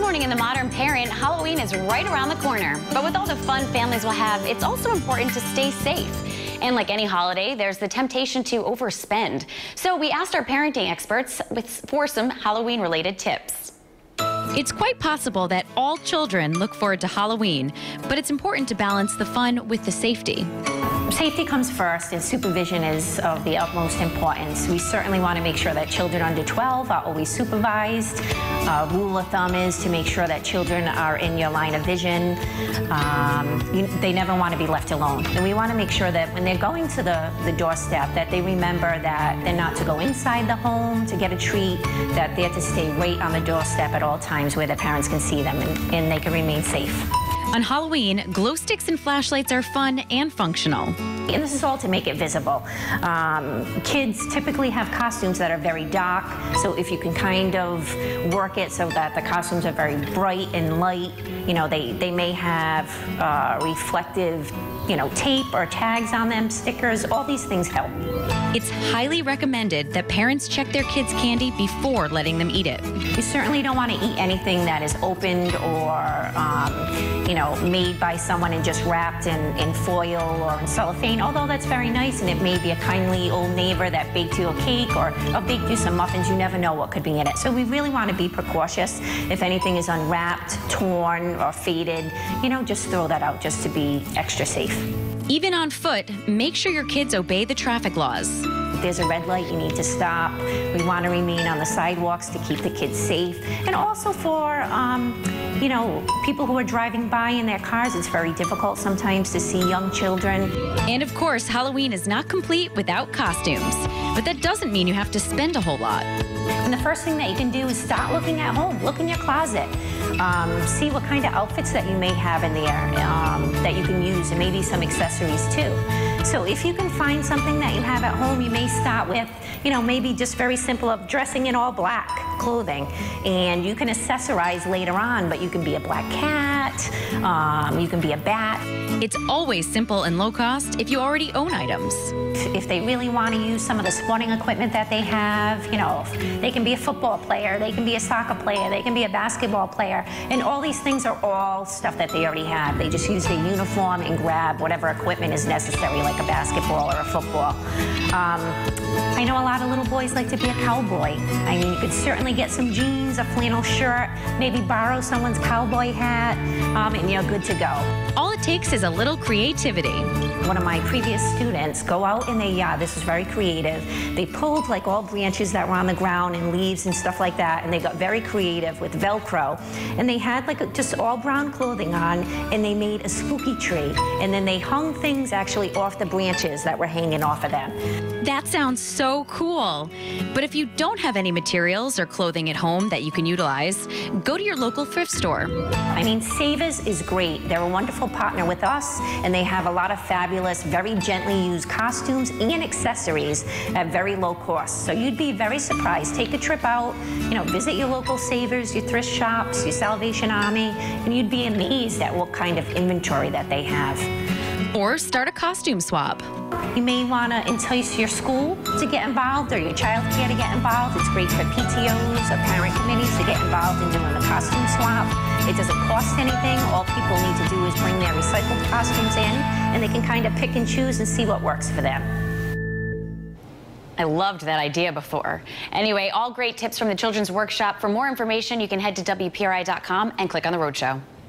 morning in The Modern Parent, Halloween is right around the corner. But with all the fun families will have, it's also important to stay safe. And like any holiday, there's the temptation to overspend. So we asked our parenting experts for some Halloween-related tips. It's quite possible that all children look forward to Halloween, but it's important to balance the fun with the safety. Safety comes first, and supervision is of the utmost importance. We certainly want to make sure that children under 12 are always supervised. Rule of thumb is to make sure that children are in your line of vision. They never want to be left alone. And we want to make sure that when they're going to the doorstep, that they remember that they're not to go inside the home to get a treat, that they're to stay right on the doorstep at all times where their parents can see them and they can remain safe. On Halloween, glow sticks and flashlights are fun and functional. And this is all to make it visible. Kids typically have costumes that are very dark, so if you can kind of work it so that the costumes are very bright and light, you know, they may have reflective, you know, tape or tags on them, stickers, all these things help. It's highly recommended that parents check their kids' candy before letting them eat it. You certainly don't want to eat anything that is opened or, you know, made by someone and just wrapped in foil or in cellophane, although that's very nice, and it may be a kindly old neighbor that baked you a cake or baked you some muffins. You never know what could be in it. So we really want to be precautious. If anything is unwrapped, torn, or faded, you know, just throw that out just to be extra safe. Even on foot, make sure your kids obey the traffic laws. If there's a red light, you need to stop. We want to remain on the sidewalks to keep the kids safe. And also for, you know, people who are driving by in their cars, it's very difficult sometimes to see young children. And of course, Halloween is not complete without costumes. But that doesn't mean you have to spend a whole lot. And the first thing that you can do is start looking at home. Look in your closet. See what kind of outfits that you may have in there that you can use, and maybe some accessories too. So if you can find something that you have at home, you may start with, you know, maybe just very simple of dressing in all black clothing. And you can accessorize later on, but you can be a black cat, you can be a bat. It's always simple and low cost if you already own items. If they really want to use some of the sporting equipment that they have, you know, they can be a football player, they can be a soccer player, they can be a basketball player, and all these things are all stuff that they already have. They just use their uniform and grab whatever equipment is necessary, like a basketball or a football. I know a lot of little boys like to be a cowboy. I mean, you could certainly get some jeans, a flannel shirt, maybe borrow someone's cowboy hat, and you're good to go. All it takes is a little creativity. One of my previous students go out in their yard. This was very creative. They pulled like all branches that were on the ground and leaves and stuff like that, and they got very creative with Velcro. And they had like just all brown clothing on, and they made a spooky tree. And then they hung things actually off the branches that were hanging off of them. That sounds so cool. But if you don't have any materials or clothing at home that you can utilize, go to your local thrift store. I mean, Savers is great. They're a wonderful partner with us, and they have a lot of fabulous, very gently used costumes and accessories at very low cost. So you'd be very surprised. Take a trip out, you know, visit your local Savers, your thrift shops, your Salvation Army, and you'd be amazed at what kind of inventory that they have. Or start a costume swap. You may want to entice your school to get involved or your child care to get involved. It's great for PTOs or parent committees to get involved in doing the costume swap. It doesn't cost anything. All people need to do is bring their recycled costumes in, and they can kind of pick and choose and see what works for them. I loved that idea before. Anyway, all great tips from the Children's Workshop. For more information, you can head to WPRI.com and click on the Rhode Show.